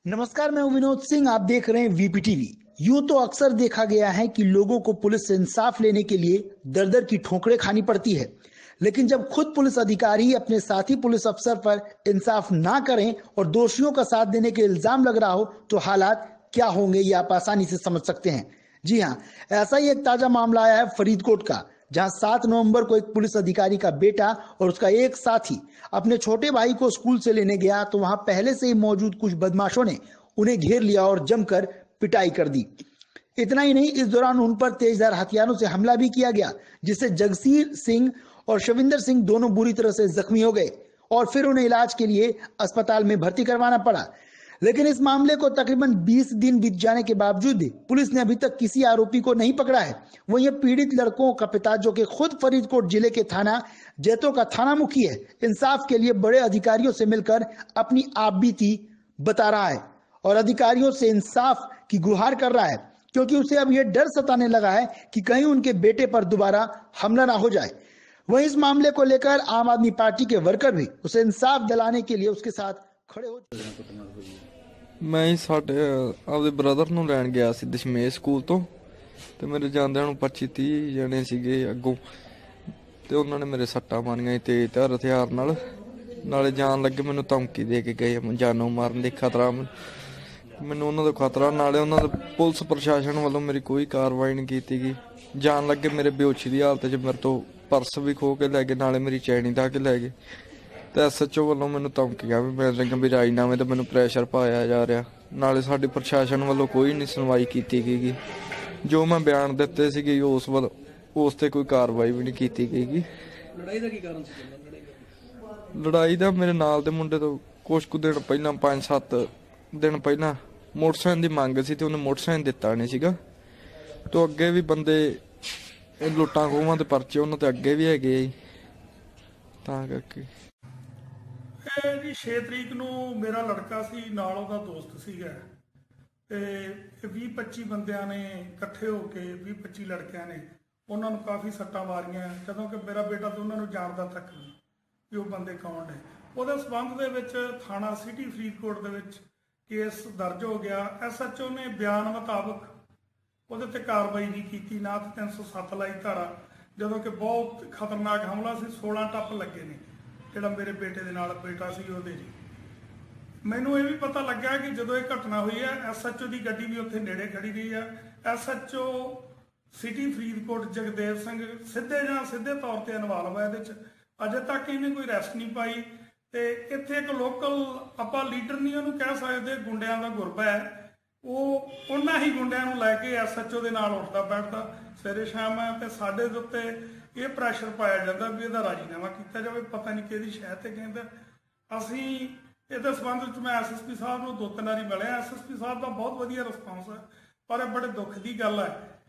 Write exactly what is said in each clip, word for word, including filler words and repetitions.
नमस्कार, मैं हूं विनोद सिंह। आप देख रहे हैं वीपी टीवी। यूं तो अक्सर देखा गया है कि लोगों को पुलिस से इंसाफ लेने के लिए दर दर की ठोकरें खानी पड़ती है, लेकिन जब खुद पुलिस अधिकारी अपने साथी पुलिस अफसर पर इंसाफ ना करें और दोषियों का साथ देने के इल्जाम लग रहा हो तो हालात क्या होंगे ये आप आसानी से समझ सकते हैं। जी हाँ, ऐसा ही एक ताजा मामला आया है फरीदकोट का, जहां सात नवंबर को एक पुलिस अधिकारी का बेटा और उसका एक साथी अपने छोटे भाई को स्कूल से लेने गया तो वहां पहले से ही मौजूद कुछ बदमाशों ने उन्हें घेर लिया और जमकर पिटाई कर दी। इतना ही नहीं, इस दौरान उन पर तेजधार हथियारों से हमला भी किया गया, जिससे जगसीर सिंह और शविंदर सिंह दोनों बुरी तरह से जख्मी हो गए और फिर उन्हें इलाज के लिए अस्पताल में भर्ती करवाना पड़ा। लेकिन इस मामले को तकरीबन बीस दिन बीत जाने के बावजूद पुलिस ने अभी तक किसी आरोपी को नहीं पकड़ा है। वहीं ये पीड़ित लड़कों का पिता, जो कि खुद फरीदकोट जिले के थाना जैतो का थाना मुखी है, इंसाफ के लिए बड़े अधिकारियों से मिलकर अपनी आपबीती बता रहा है और अधिकारियों से इंसाफ की गुहार कर रहा है, क्योंकि उसे अब यह डर सताने लगा है कि कहीं उनके बेटे पर दोबारा हमला ना हो जाए। वहीं इस मामले को लेकर आम आदमी पार्टी के वर्कर भी उसे इंसाफ दिलाने के लिए उसके साथ खड़े हो। मैं साडे आपदे ब्रदर नूं लैण गया सी दशमेश स्कूल तो ते मेरे जांदे नूं पच्ची तीह जने सीगे अगों ते उन्हां ने मेरे सट्टां मारीआं तेज धार हथियार नाल नाले जान लगे मैनूं धमकी दे के गए, मैं जानों मारन दी खतरा मैनूं उन्हां दा खतरा। नाले उन्हां दे पुलिस प्रशासन वालों मेरी कोई कार्रवाई नहीं कीती गई। जान लगे मेरे बेहोशी दी हालत च मेरे तो पर्स भी खो के लै गए, नाले मेरी चैनी दा के लै गए ते एस एच ओ वालों मैनूं धमकियां भी मिल रहीआं भी राजीनामे ते मैनूं प्रैशर पाया जा रहा। नाले साडी प्रशासन वालों कोई नहीं सुनवाई कीती गई। जो मैं बयान दिते सीगे उस वाल उस ते कोई कार्रवाई भी नहीं कीती गई। लड़ाई दा की कारण सी? लड़ाई दा मेरे नाल दे मुंडे तो कुछ कुछ दिन पहलां पांच सत्त दिन पहलां मोटरसाइकिल दी मंग सी ते उन्हें मोटरसाइकिल दिता नहीं सीगा। तो अगे भी बंदे लुट्टां खोहां दे परचे उन्हां ते अगे भी हैगे तां करके। जी छे तरीक नूं मेरा लड़का सी नाल उहदा दोस्त सीगा ते बीह पच्ची बंदियां ने इकट्ठे होके बीह पच्ची लड़कियां ने उन्हां नूं काफ़ी सट्टां मारियां, जदों कि मेरा बेटा तो उन्हां नूं जाणदा तक नहीं कि वो बंदे कौन ने। उहदे संबंध दे विच थाणा सिटी फरीदकोट दे विच केस दर्ज हो गया। एस एच ओ ने बयान मुताबक उहदे ते कार्रवाई नहीं की, ना तो तीन सौ सत्त लाई धारा, जदों कि बहुत खतरनाक हमला सी। सोलह टप लगे ने ਜਿਹੜਾ ਮੇਰੇ ਬੇਟੇ ਦੇ ਨਾਲ ਬੇਟਾ ਸੀ ਉਹਦੇ ਜੀ। ਮੈਨੂੰ ਇਹ ਵੀ ਪਤਾ ਲੱਗਾ ਕਿ ਜਦੋਂ ਇਹ ਘਟਨਾ ਹੋਈ ਹੈ ਐਸ ਐਚ ਓ ਦੀ ਗੱਡੀ ਵੀ ਉੱਥੇ ਨੇੜੇ ਖੜੀ ਰਹੀ ਹੈ। S H O city Faridkot Jagdev Singh ਸਿੱਧੇ ਜਾਂ ਸਿੱਧੇ ਤੌਰ ਤੇ ਇਨਵੋਲਵ ਹੈ ਇਹਦੇ ਚ। ਅਜੇ ਤੱਕ ਇਹਨੇ ਕੋਈ ਅਰੈਸਟ ਨਹੀਂ ਪਾਈ ਤੇ ਇੱਥੇ ਇੱਕ ਲੋਕਲ ਆਪਾਂ ਲੀਡਰ ਨਹੀਂ ਉਹਨੂੰ ਕਹਿ ਸਕਦੇ, ਗੁੰਡਿਆਂ ਦਾ ਗੁਰਬਾ ਹੈ, ਉਹ ਉਹਨਾਂ ਹੀ ਗੁੰਡਿਆਂ ਨੂੰ ਲੈ ਕੇ ਐਸ ਐਚ ਓ ਦੇ ਨਾਲ ਉੱਠਦਾ ਬੈਠਦਾ ਸਵੇਰੇ ਸ਼ਾਮ ਤੇ ਸਾਡੇ ਦੇ ਉੱਤੇ ਇਹ ਪ੍ਰੈਸ਼ਰ ਪਾਇਆ ਜਾਂਦਾ ਵੀ ਇਹਦਾ ਰਾਜੀਨਾਮਾ ਕੀਤਾ ਜਾਵੇ। ਪਤਾ ਨਹੀਂ ਕਿਹਦੀ ਸ਼ਹਿ ਤੇ ਕਹਿੰਦਾ। ਅਸੀਂ ਇਹਦੇ ਸੰਬੰਧ ਵਿੱਚ ਮੈਂ ਐਸ ਐਸ ਪੀ ਸਾਹਿਬ ਨੂੰ ਦੋ ਤਿੰਨ ਵਾਰੀ ਮਿਲਿਆ। ਐਸ ਐਸ ਪੀ ਸਾਹਿਬ ਦਾ ਬਹੁਤ ਵਧੀਆ ਰਿਸਪੌਂਸ ਹੈ, ਪਰ ਇਹ ਬੜੇ ਦੁੱਖ ਦੀ ਗੱਲ ਹੈ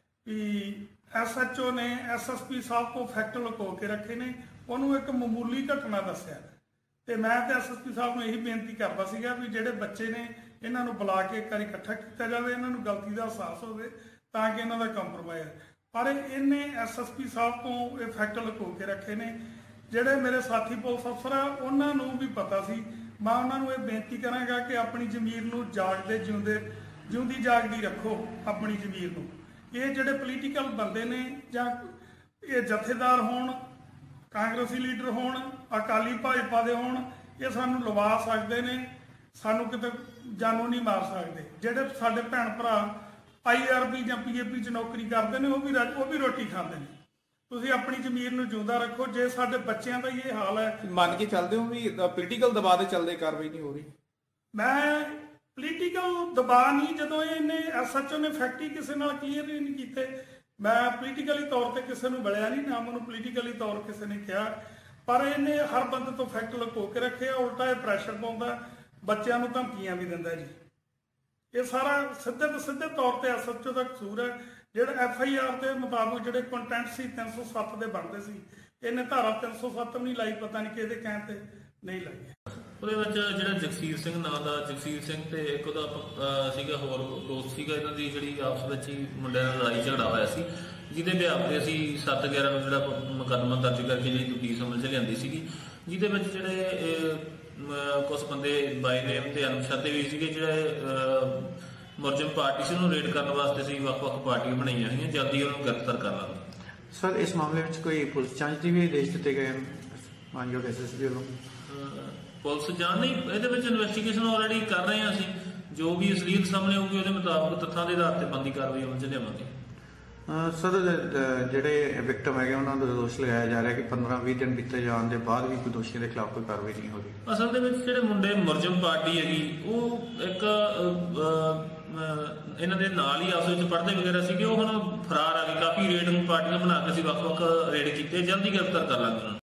ਕਿ ਐਸ ਐਚ ਓ ਨੇ ਐਸ ਐਸ ਪੀ ਸਾਹਿਬ ਤੋਂ ਫੈਕਟ ਲੁਕੋ ਕੇ ਰੱਖੇ ਨੇ, ਉਹਨੂੰ ਇੱਕ ਮਾਮੂਲੀ ਘਟਨਾ ਦੱਸਿਆ। ਤੇ ਮੈਂ ਤੇ ਐਸ ਐਸ ਪੀ ਸਾਹਿਬ ਨੂੰ ਇਹੀ ਬੇਨਤੀ ਕਰਦਾ ਸੀਗਾ ਵੀ ਜਿਹੜੇ ਬੱਚੇ ਨੇ ਇਹਨਾਂ ਨੂੰ ਬੁਲਾ ਕੇ ਇੱਕ ਵਾਰੀ ਇਕੱਠਾ ਕੀਤਾ ਜਾਵੇ, ਇਹਨਾਂ ਨੂੰ ਗਲਤੀ ਦਾ ਅਹਿਸਾਸ ਹੋਵੇ ਤਾਂ ਕਿ ਇਹਨਾਂ ਦਾ ਕੰਪਰੋਮਾਈਜ਼। ਪਰ ਇਹਨੇ ਐਸ ਐਸ ਪੀ ਸਾਹਿਬ ਤੋਂ ਇਹ ਫੈਕਟ ਲੁਕੋ ਕੇ ਰੱਖੇ ਨੇ। ਜਿਹੜੇ ਮੇਰੇ ਸਾਥੀ ਪੁਲਿਸ ਅਫਸਰ ਆ ਉਹਨਾਂ ਨੂੰ ਵੀ ਪਤਾ ਸੀ। ਮੈਂ ਉਹਨਾਂ ਨੂੰ ਇਹ ਬੇਨਤੀ ਕਰਾਂਗਾ ਕਿ ਆਪਣੀ ਜ਼ਮੀਰ ਨੂੰ ਜਾਗਦੇ ਜਿਉਂਦੇ ਜਿਉਂਦੀ ਜਾਗਦੀ ਰੱਖੋ ਆਪਣੀ ਜ਼ਮੀਰ ਨੂੰ। ਇਹ ਜਿਹੜੇ ਪੋਲੀਟੀਕਲ ਬੰਦੇ ਨੇ ਜਾਂ ਇਹ ਜਥੇਦਾਰ ਹੋਣ, ਕਾਂਗਰਸੀ ਲੀਡਰ ਹੋਣ, ਅਕਾਲੀ ਭਾਜਪਾ ਦੇ ਹੋਣ, ਇਹ ਸਾਨੂੰ ਲਵਾ ਸਕਦੇ ਨੇ, ਸਾਨੂੰ ਕਿਤੇ ਜਾਨੋਂ ਨਹੀਂ ਮਾਰ ਸਕਦੇ। ਜਿਹੜੇ ਸਾਡੇ ਭੈਣ ਭਰਾ आई आर पी ਜਾਂ पी ए पी ਚ ਨੌਕਰੀ ਕਰਦੇ ਨੇ ਉਹ ਵੀ ਉਹ ਵੀ ਰੋਟੀ ਖਾਂਦੇ ਨੇ। ਤੁਸੀਂ ਆਪਣੀ ਜ਼ਮੀਰ ਨੂੰ ਜਿਉਂਦਾ ਰੱਖੋ। ਜੇ ਸਾਡੇ ਬੱਚਿਆਂ ਦਾ ਇਹ ਹਾਲ ਹੈ, ਮੰਨ ਕੇ ਚੱਲਦੇ ਹੋ ਵੀ ਪੋਲੀਟੀਕਲ ਦਬਾਅ ਦੇ ਚੱਲਦੇ ਕਾਰਵਾਈ ਨਹੀਂ ਹੋ ਰਹੀ? ਮੈਂ ਪੋਲੀਟੀਕਲ ਦਬਾਅ ਨਹੀਂ, ਜਦੋਂ ਇਹਨੇ ਐਸ ਐਚ ਓ ਨੇ ਫੈਕਟ ਹੀ ਕਿਸੇ ਨਾਲ ਕਲੀਅਰ ਹੀ ਨਹੀਂ ਕੀਤੇ। ਮੈਂ ਪੋਲੀਟੀਕਲੀ ਤੌਰ ਤੇ ਕਿਸੇ ਨੂੰ ਮਿਲਿਆ ਨਹੀਂ, ਨਾ ਮੈਨੂੰ ਪੋਲੀਟੀਕਲੀ ਤੌਰ ਕਿਸੇ ਨੇ ਕਿਹਾ, ਪਰ ਇਹਨੇ ਹਰ ਬੰਦੇ ਤੋਂ ਫੈਕਟ ਲੁਕੋ ਕੇ ਰੱਖਿਆ। ਉਲਟਾ ਇਹ ਪ੍ਰੈਸ਼ਰ ਪਾਉਂਦਾ, ਬੱਚਿਆਂ ਨੂੰ ਧਮਕੀਆਂ ਵੀ ਦਿੰਦਾ ਜੀ। ਇਹ ਸਾਰਾ ਸਿੱਧੇ ਤੋਂ ਸਿੱਧੇ ਤੌਰ ਤੇ ਐਸ ਐਚ ਓ ਦਾ ਕਸੂਰ ਹੈ। ਜਿਹੜਾ ਐਫ ਆਈ ਆਰ ਦੇ ਮੁਤਾਬਕ ਜਿਹੜੇ ਕੰਟੈਂਟ ਸੀ ਤਿੰਨ ਸੌ ਸੱਤ ਦੇ ਬਣਦੇ ਸੀ, ਇਹਨੇ ਧਾਰਾ ਤਿੰਨ ਸੌ ਸੱਤ ਵੀ ਨਹੀਂ ਲਾਈ, ਪਤਾ ਨਹੀਂ ਕਿਹਦੇ ਕਹਿਣ ਤੇ ਨਹੀਂ ਲਾਈ। ਉਹਦੇ ਵਿੱਚ ਜਿਹੜਾ ਜਗਸੀਰ ਸਿੰਘ ਨਾਂ ਦਾ ਜਗਸੀਰ ਸਿੰਘ ਤੇ ਇੱਕ ਉਹਦਾ ਸੀਗਾ ਹੋਰ ਦੋਸਤ ਸੀਗਾ, ਇਹਨਾਂ ਦੀ ਜਿਹੜੀ ਆਪਸ ਵਿੱਚ ਹੀ ਮੁੰਡਿਆਂ ਨਾਲ ਲੜਾਈ ਝਗੜਾ ਹੋਇਆ ਸੀ, ਜਿਹਦੇ ਬਿਆਨ ਤੇ ਅਸੀਂ ਸੱਤ ਗਿਆਰਾਂ ਨੂੰ ਜਿਹੜਾ ਮੁਕੱਦਮਾ ਦਰਜ ਕਰਕੇ ਜਿਹੜੀ ਤਫਤੀਸ਼ ਅਮਲ 'ਚ ਲਿਆਂਦੀ ਸੀਗੀ, ਜਿਹਦੇ ਵਿੱਚ ਜਿਹੜੇ ਕੁਝ ਬੰਦੇ ਬਾਈ ਨੇਮ ਤੇ ਅਣਪਛਾਤੇ ਵੀ ਸੀਗੇ ਜਿਹੜੇ ਮੁਲਜ਼ਮ ਪਾਰਟੀ ਸੀ ਉਹਨੂੰ ਰੇਡ ਕਰਨ ਵਾਸਤੇ ਸੀ ਵੱਖ-ਵੱਖ ਪਾਰਟੀਆਂ ਬਣਾਈਆਂ ਹੋਈਆਂ, ਜਲਦੀ ਉਹਨੂੰ ਗ੍ਰਿਫਤਾਰ ਕਰ ਲਾਂਗੇ। ਸਰ ਇਸ ਮਾਮਲੇ ਵਿੱਚ ਕੋਈ ਪੁਲਿਸ ਜਾਂਚ ਦੀ ਵੀ ਆਦੇਸ਼ ਦਿੱਤੇ ਗਏ ਹਨ ਮਾਨਯੋਗ ਐਸ ਐਸ ਪੀ ਵੱਲੋਂ? ਪੁਲਿਸ ਜਾਂਚ ਨਹੀਂ, ਇਹਦੇ ਵਿੱਚ ਇਨਵੈਸਟੀਗੇਸ਼ਨ ਆਲਰੇਡੀ ਕਰ ਰਹੇ ਹਾਂ ਅਸੀਂ, ਜੋ ਵੀ ਅਸਲੀਅਤ ਸਾਹਮਣੇ ਆਊਗੀ ਉਹਦੇ ਮੁਤਾਬਕ ਤੱਥਾਂ ਦੇ ਆਧਾਰ ਤੇ ਬਣਦੀ ਕਾਰਵਾਈ ਅਮਲ 'ਚ ਲਿਆਵਾਂਗੇ। ਸਰ ਜਿਹੜੇ ਵਿਕਟਮ ਹੈਗੇ ਉਹਨਾਂ ਦਾ ਦੋਸ਼ ਲਗਾਇਆ ਜਾ ਰਿਹਾ ਕਿ ਪੰਦਰਾਂ ਵੀਹ ਦਿਨ ਬੀਤੇ ਜਾਣ ਦੇ ਬਾਅਦ ਵੀ ਕੋਈ ਦੋਸ਼ੀਆਂ ਦੇ ਖਿਲਾਫ ਕੋਈ ਕਾਰਵਾਈ ਨਹੀਂ ਹੋ ਰਹੀ। ਅਸਲ ਦੇ ਵਿੱਚ ਜਿਹੜੇ ਮੁੰਡੇ ਮੁਲਜ਼ਮ ਪਾਰਟੀ ਹੈਗੀ ਉਹ ਇੱਕ ਇਹਨਾਂ ਦੇ ਨਾਲ ਹੀ ਆਪਸ ਵਿੱਚ ਪੜ੍ਹਦੇ ਵਗੈਰਾ ਸੀਗੇ, ਉਹ ਹੁਣ ਫਰਾਰ ਆ ਗਏ। ਕਾਫੀ ਰੇਡ ਨੂੰ ਪਾਰਟੀਆਂ ਬਣਾ ਕੇ ਅਸੀਂ ਵੱਖ-ਵੱਖ ਰੇਡ ਕੀਤੇ, ਜਲਦੀ ਗ੍ਰਿਫਤਾਰ ਕਰ ਲਾਂਗੇ।